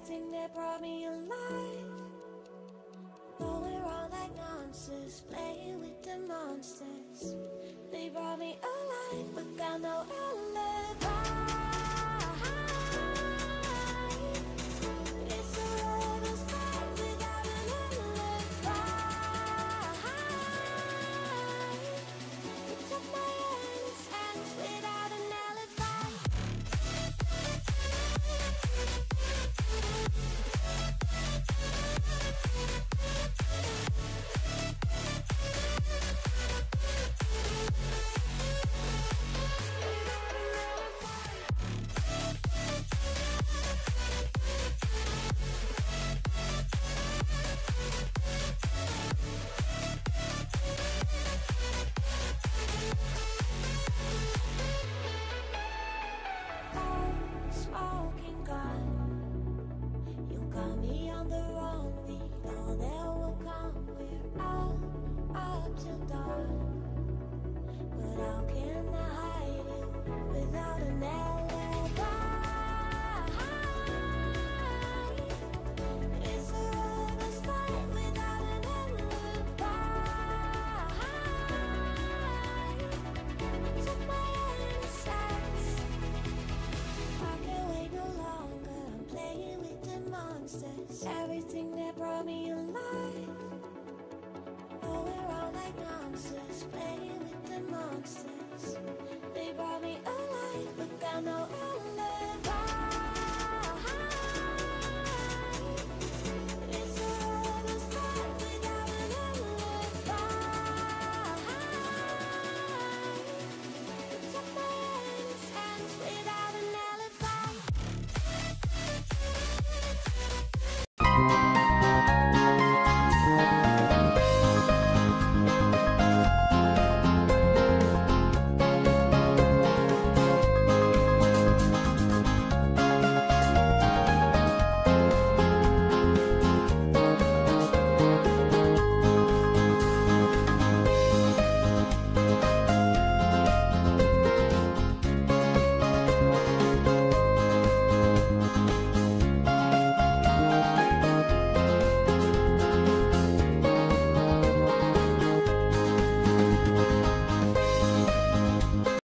everything that brought me alive. Going around like monsters, playing with the monsters. They brought me alive, but got no alibi. It's a rebel's fight without an alibi. You took my hands without an alibi. Smoking gun, you got me on the wrong beat. All that will come, we're out up till dawn. But how can I hide it without an alibi? It's a rebel's fight without an alibi. Took my innocence. I can't wait no longer, I'm playing with the monsters. Everything that brought me alive. Going around like monsters, playing with the monsters. They brought me alive, but got no alibi. It's a rebel's fight without an alibi. You took my hands without an alibi.